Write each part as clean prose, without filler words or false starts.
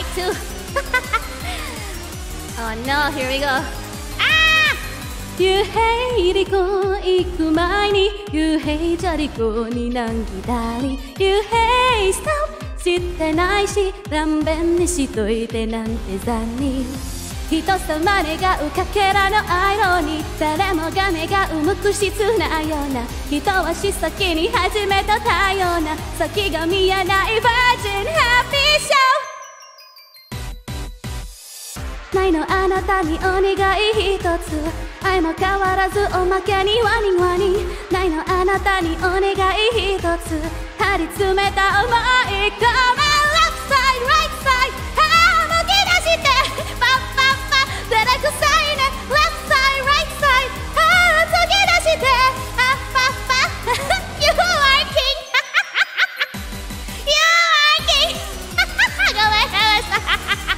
like to. Oh no, here we go. Ah! 幽閉離婚行く前に幽閉じゃ離婚に難儀だり幽閉ストップしてないし乱弁にしといてなんて残忍人様願うかけらのアイロニー誰もが願う無垢質なような一足先に始めたたような先が見えないバージンハッピーショーないのあなたにお願い一つ愛も変わらずおまけにワニワニないのあなたにお願い一つ張り詰めた思い込め Left side, right side むき出してパッパッパ照れくさいね Left side, right side 突き出してパッパッパYou are king You are king ごめんなさい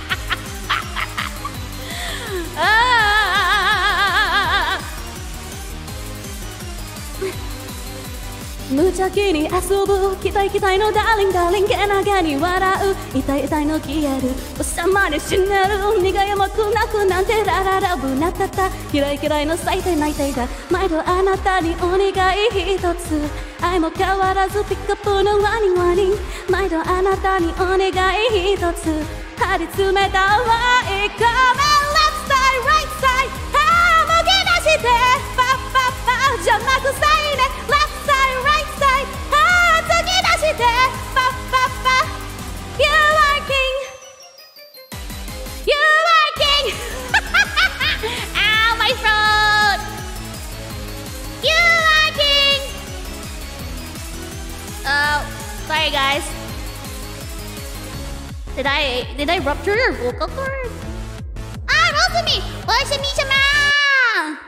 無邪気に遊ぶ期待期待のダーリンダーリンけなげに笑う痛い痛いの消える収まり死ねる苦やまくなくなんてラララブなったった嫌い嫌いの最低泣いていた毎度あなたにお願い一つ愛も変わらずピックアップのワニワニ毎度あなたにお願い一つ張り詰めた思い込め Left side, right side むき出してパッパッパ邪魔くさいね Left side, right side 突き出してパッパッパ You are king You are king Ow my throat You are king Oh sorry guys Did I rupture your vocal cord? Ah, Rosemi! おやすみしまー